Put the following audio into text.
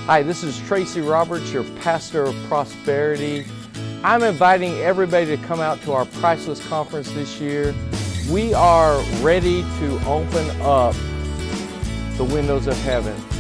Hi, this is Tracy Roberts, your pastor of prosperity. I'm inviting everybody to come out to our Priceless Conference this year. We are ready to open up the windows of heaven.